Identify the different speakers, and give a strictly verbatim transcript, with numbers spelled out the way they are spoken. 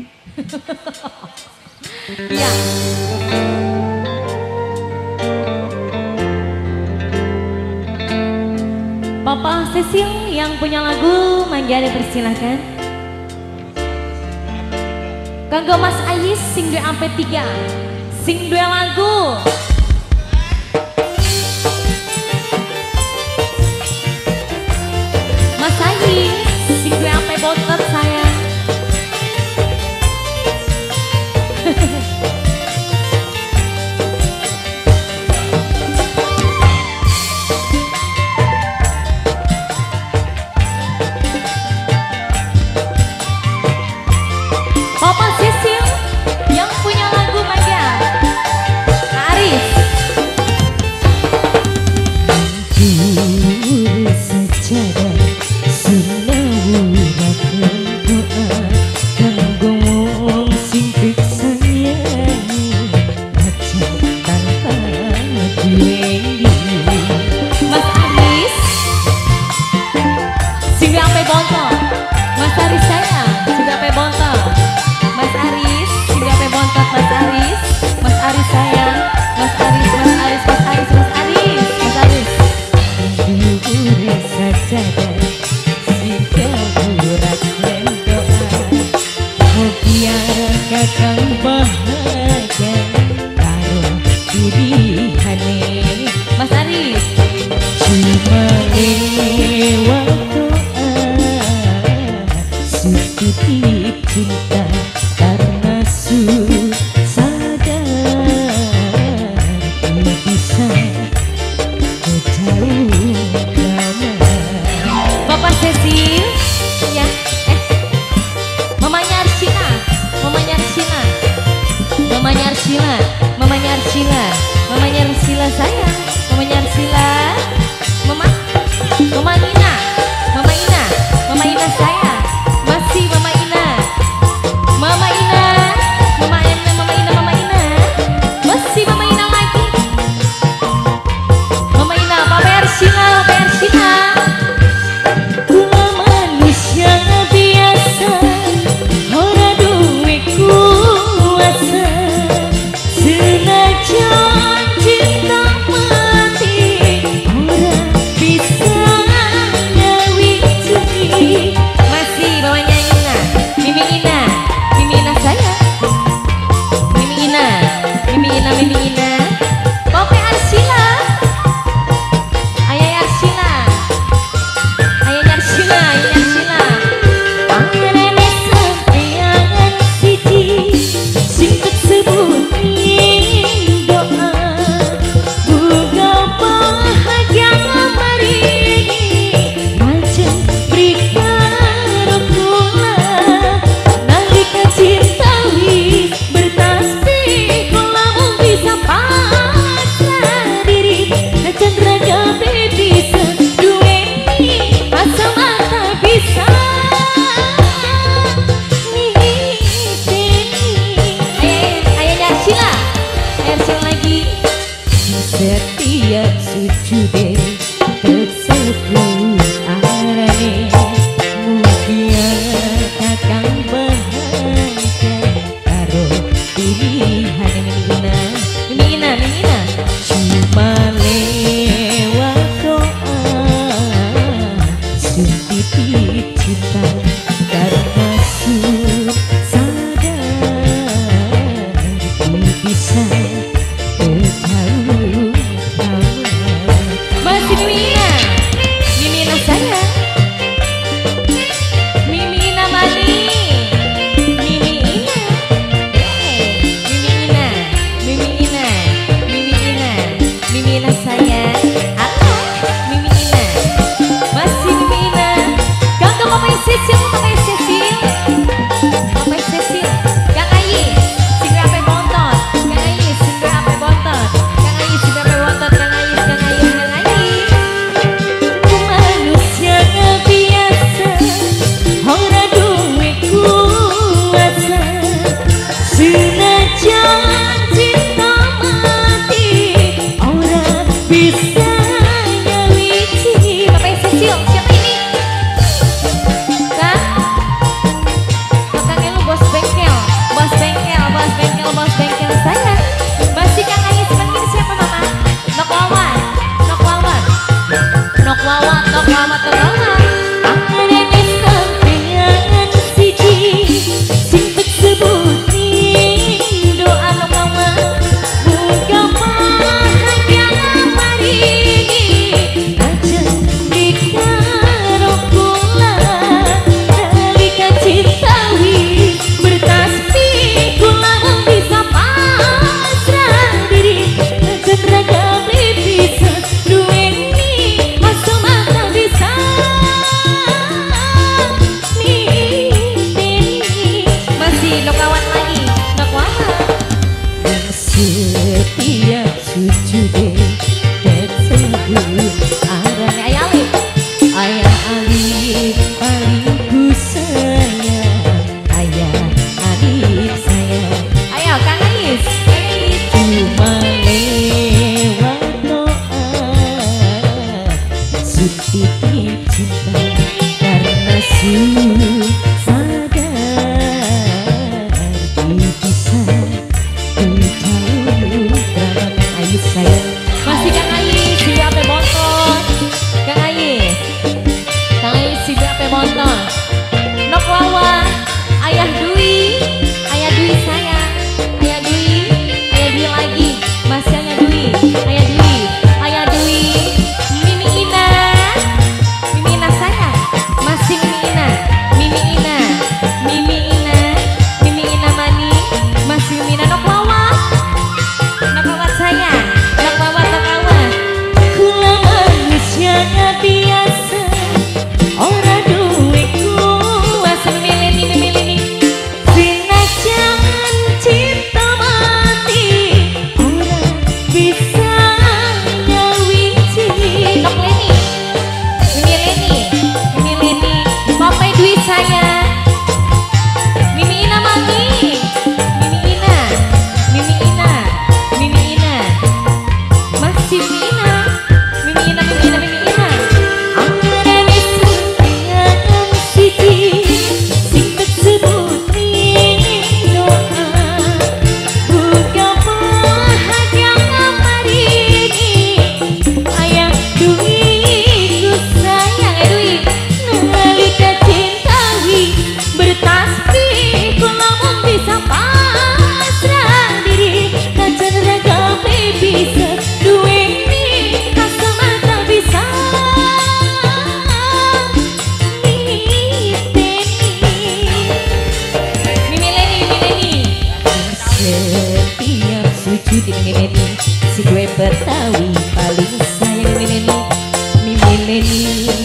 Speaker 1: Iya. Papa Cecil yang punya lagu mangga dipersilahkan. Kanggo Mas Ayis sing duwe ampe tiga, sing duwe lagu. Mas Ayis sing duwe ampe bontot sayang. Papa Cecil yang punya lagu mangga Aris.
Speaker 2: Hancur sajadah sinawuraken doa kanggo wong sing pisanyanyi aja tanpa duweni.
Speaker 1: Mas Aris sing ampe bontot. Mas Aris sayang sing ampe bontot. Mas Aris sing ampe bontot. Mas Aris, Mas Aris sayang. Mas Aris, Mas Aris, Mas Aris, Mas Aris, Mas Aris.
Speaker 2: Hancur sajadah sinawuraken doa biar kakang bahagia karo pilihane.
Speaker 1: Mas Aris
Speaker 2: Cuma lewat doa sutitip cinta karena su sadar ku bisa jauh lama.
Speaker 1: Papa Cecil ya, eh mamanya Arsila, mamanya Arsila, mamanya Arsila, mamanya Arsila, mamanya Arsila sayang, mamanya Arsila, mama, mama Ina, mama Ina, mama Ina sayang, masih mama Ina, mama Ina, mama Ina, mama Ina, mama Ina, masih mama Ina lagi, mama Ina, Papa Arsila, Papa Arsila.
Speaker 2: Kula manusia biasa ora duwe kuasa senajan cinta mati ora bisa ngawiti.
Speaker 1: Masih bawahnya Ina, Mimi Ina, Mimi Ina sayang, Mimi Ina, Mimi Ina, Mimi Ina, Papa Arsila, Ayah Arsila, Ayah Arsila, Ayah Arsila.
Speaker 2: Angarane sampeyan siji sing tersebut ing doa buka bahagia marini macam prikara kula nalika cinta wis bertasbih kula mung bisa pasrah diri najan raga bisa duweni asa mata bisa
Speaker 1: Ayah, Ayahnya Arsila, Ayah Arsila lagi.
Speaker 2: setiap sujude tersebut arane mugia kakang bahagia karo pilihan Mina.
Speaker 1: Mimi Ina, Mimi Ina.
Speaker 2: Cuma lewat doa sutitip cinta karena su sadar ku bisa jauh lama.
Speaker 1: Masih Mimi Ina, Mimi Ina sayang, Mimi Ina mani, Mimi Ina, eh, Mimi Ina, Mimi Ina, Mimi Ina, Mimi Ina sayang, halo, Mimi Ina, masih Mimi Ina, kanggo Papa Cecil, Papa Cecil, Papa Cecil, Kang Ayi, sing rape bontot, Kang Ayi, sing rape bontot, Kang Ayi, sing rape bontot, Kang Ayi, Kang Ayi, Kang Ayi.
Speaker 2: Manusia biasa ora duwe kuasa senajan cinta mati ora bisa ngawiti.
Speaker 1: Papa Cecil, siapa ini? Kang? Kakaknya lu bos bengkel. Si gue Betawi paling sayang Mileni, Mi Mileni.